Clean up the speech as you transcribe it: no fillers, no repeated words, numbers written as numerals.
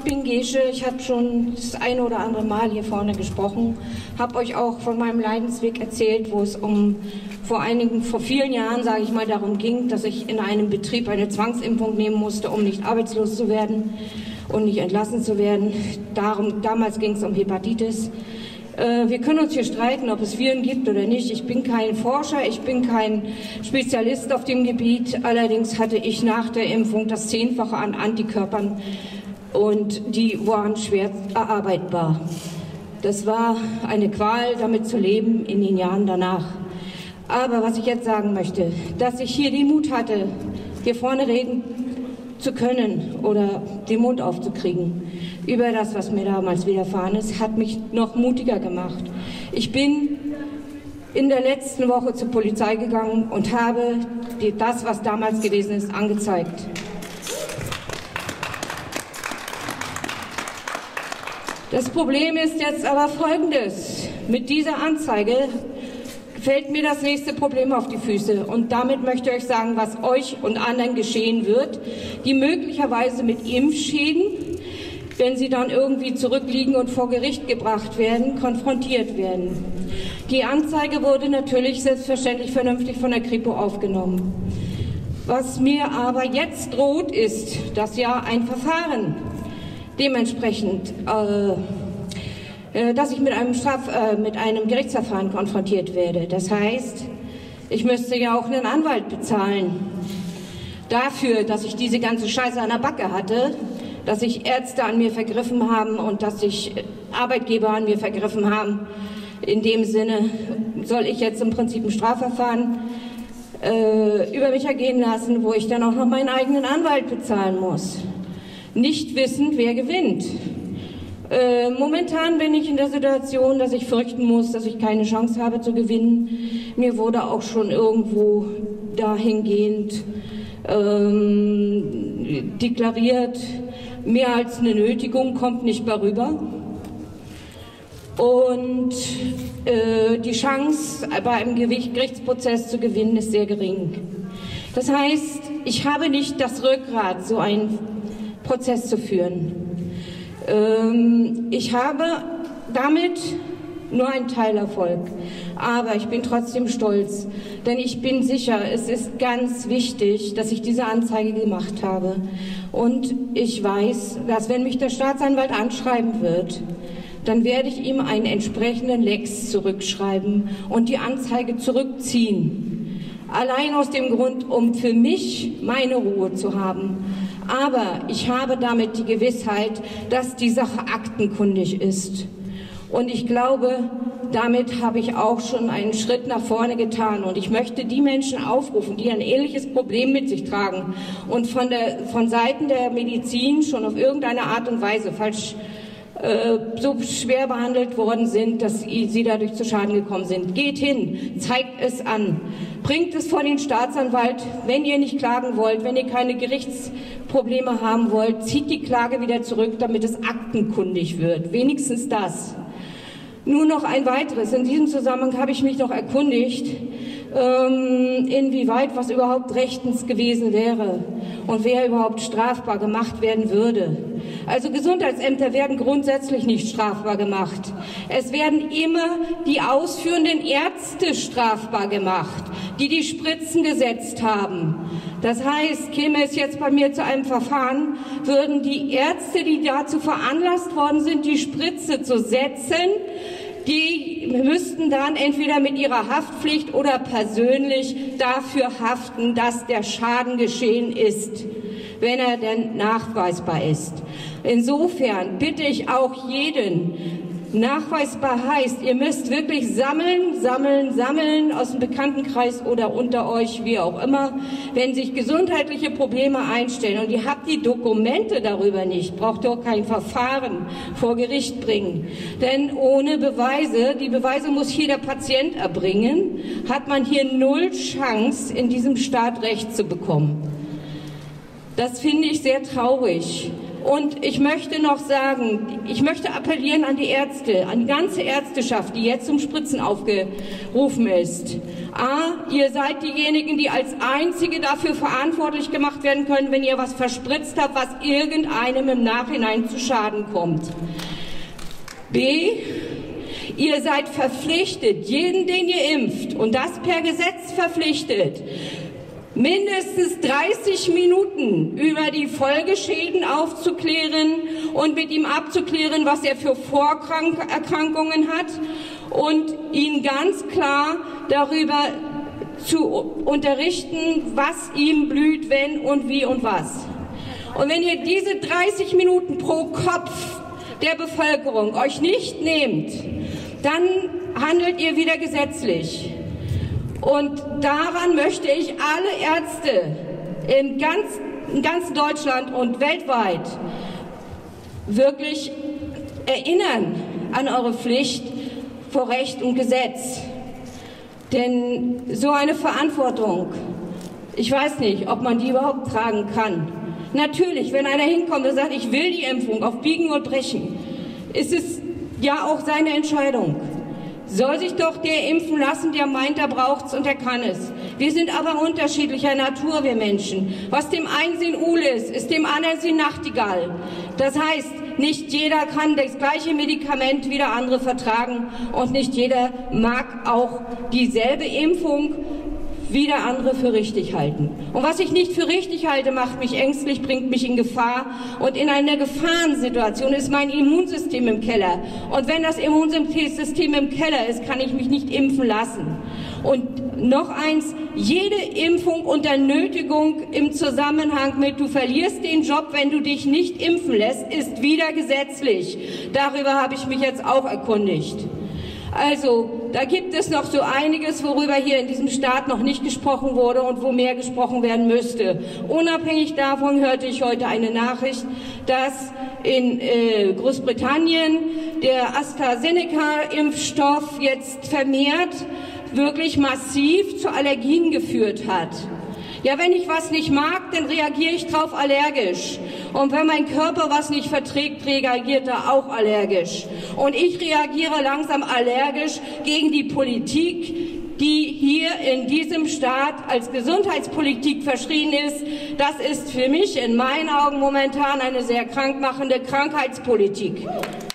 bin Gesche, ich habe schon das eine oder andere Mal hier vorne gesprochen, habe euch auch von meinem Leidensweg erzählt, wo es vor vielen Jahren, sage ich mal, darum ging, dass ich in einem Betrieb eine Zwangsimpfung nehmen musste, um nicht arbeitslos zu werden und nicht entlassen zu werden. Damals ging es um Hepatitis. Wir können uns hier streiten, ob es Viren gibt oder nicht. Ich bin kein Forscher, ich bin kein Spezialist auf dem Gebiet. Allerdings hatte ich nach der Impfung das 10-fache an Antikörpern und die waren schwer erarbeitbar. Das war eine Qual, damit zu leben in den Jahren danach. Aber was ich jetzt sagen möchte, dass ich hier den Mut hatte, hier vorne reden zu können oder den Mund aufzukriegen über das, was mir damals widerfahren ist, hat mich noch mutiger gemacht. Ich bin in der letzten Woche zur Polizei gegangen und habe das, was damals gewesen ist, angezeigt. Das Problem ist jetzt aber Folgendes. Mit dieser Anzeige fällt mir das nächste Problem auf die Füße. Und damit möchte ich euch sagen, was euch und anderen geschehen wird, die möglicherweise mit Impfschäden, wenn sie dann irgendwie zurückliegen und vor Gericht gebracht werden, konfrontiert werden. Die Anzeige wurde natürlich selbstverständlich vernünftig von der Kripo aufgenommen. Was mir aber jetzt droht, ist, dass ja ein Verfahren dementsprechend dass ich mit einem Gerichtsverfahren konfrontiert werde. Das heißt, ich müsste ja auch einen Anwalt bezahlen dafür, dass ich diese ganze Scheiße an der Backe hatte, dass sich Ärzte an mir vergriffen haben und dass sich Arbeitgeber an mir vergriffen haben. In dem Sinne soll ich jetzt im Prinzip ein Strafverfahren über mich ergehen lassen, wo ich dann auch noch meinen eigenen Anwalt bezahlen muss. Nicht wissend, wer gewinnt. Momentan bin ich in der Situation, dass ich fürchten muss, dass ich keine Chance habe zu gewinnen. Mir wurde auch schon irgendwo dahingehend deklariert, mehr als eine Nötigung kommt nicht mehr rüber. Und die Chance, bei einem Gerichtsprozess zu gewinnen, ist sehr gering. Das heißt, ich habe nicht das Rückgrat, so einen Prozess zu führen. Ich habe damit nur einen Teilerfolg, aber ich bin trotzdem stolz, denn ich bin sicher, es ist ganz wichtig, dass ich diese Anzeige gemacht habe. Und ich weiß, dass wenn mich der Staatsanwalt anschreiben wird, dann werde ich ihm einen entsprechenden Lex zurückschreiben und die Anzeige zurückziehen. Allein aus dem Grund, um für mich meine Ruhe zu haben. Aber ich habe damit die Gewissheit, dass die Sache aktenkundig ist. Und ich glaube, damit habe ich auch schon einen Schritt nach vorne getan. Und ich möchte die Menschen aufrufen, die ein ähnliches Problem mit sich tragen und von Seiten der Medizin schon auf irgendeine Art und Weise so schwer behandelt worden sind, dass sie dadurch zu Schaden gekommen sind. Geht hin, zeigt es an, bringt es vor den Staatsanwalt. Wenn ihr nicht klagen wollt, wenn ihr keine Gerichtsprobleme haben wollt, zieht die Klage wieder zurück, damit es aktenkundig wird. Wenigstens das. Nur noch ein weiteres. In diesem Zusammenhang habe ich mich noch erkundigt, inwieweit was überhaupt rechtens gewesen wäre und wer überhaupt strafbar gemacht werden würde. Also Gesundheitsämter werden grundsätzlich nicht strafbar gemacht. Es werden immer die ausführenden Ärzte strafbar gemacht, die die Spritzen gesetzt haben. Das heißt, käme es jetzt bei mir zu einem Verfahren, würden die Ärzte, die dazu veranlasst worden sind, die Spritze zu setzen, die müssten dann entweder mit ihrer Haftpflicht oder persönlich dafür haften, dass der Schaden geschehen ist, wenn er denn nachweisbar ist. Insofern bitte ich auch jeden, nachweisbar heißt, ihr müsst wirklich sammeln aus dem Bekanntenkreis oder unter euch, wie auch immer. Wenn sich gesundheitliche Probleme einstellen und ihr habt die Dokumente darüber nicht, braucht ihr auch kein Verfahren vor Gericht bringen. Denn ohne Beweise, die Beweise muss jeder Patient erbringen, hat man hier null Chance, in diesem Staat Recht zu bekommen. Das finde ich sehr traurig. Und ich möchte noch sagen, ich möchte appellieren an die Ärzte, an die ganze Ärzteschaft, die jetzt zum Spritzen aufgerufen ist. A, ihr seid diejenigen, die als Einzige dafür verantwortlich gemacht werden können, wenn ihr was verspritzt habt, was irgendeinem im Nachhinein zu Schaden kommt. B, ihr seid verpflichtet, jeden, den ihr impft, und das per Gesetz verpflichtet, mindestens 30 Minuten über die Folgeschäden aufzuklären und mit ihm abzuklären, was er für Vorerkrankungen hat, und ihn ganz klar darüber zu unterrichten, was ihm blüht, wenn und wie und was. Und wenn ihr diese 30 Minuten pro Kopf der Bevölkerung euch nicht nehmt, dann handelt ihr wieder gesetzlich. Und daran möchte ich alle Ärzte in ganz Deutschland und weltweit wirklich erinnern an eure Pflicht vor Recht und Gesetz. Denn so eine Verantwortung, ich weiß nicht, ob man die überhaupt tragen kann. Natürlich, wenn einer hinkommt und sagt, ich will die Impfung auf Biegen und Brechen, ist es ja auch seine Entscheidung. Soll sich doch der impfen lassen, der meint, er braucht's und er kann es. Wir sind aber unterschiedlicher Natur, wir Menschen. Was dem einen Sinn Uhle ist dem anderen Sinn Nachtigall. Das heißt, nicht jeder kann das gleiche Medikament wie der andere vertragen und nicht jeder mag auch dieselbe Impfung wie der andere für richtig halten. Und was ich nicht für richtig halte, macht mich ängstlich, bringt mich in Gefahr. Und in einer Gefahrensituation ist mein Immunsystem im Keller. Und wenn das Immunsystem im Keller ist, kann ich mich nicht impfen lassen. Und noch eins, jede Impfung unter Nötigung im Zusammenhang mit du verlierst den Job, wenn du dich nicht impfen lässt, ist wieder gesetzlich. Darüber habe ich mich jetzt auch erkundigt. Also, da gibt es noch so einiges, worüber hier in diesem Staat noch nicht gesprochen wurde und wo mehr gesprochen werden müsste. Unabhängig davon hörte ich heute eine Nachricht, dass in Großbritannien der AstraZeneca-Impfstoff jetzt vermehrt wirklich massiv zu Allergien geführt hat. Ja, wenn ich was nicht mag, dann reagiere ich drauf allergisch. Und wenn mein Körper was nicht verträgt, reagiert er auch allergisch. Und ich reagiere langsam allergisch gegen die Politik, die hier in diesem Staat als Gesundheitspolitik verschrien ist. Das ist für mich in meinen Augen momentan eine sehr krankmachende Krankheitspolitik.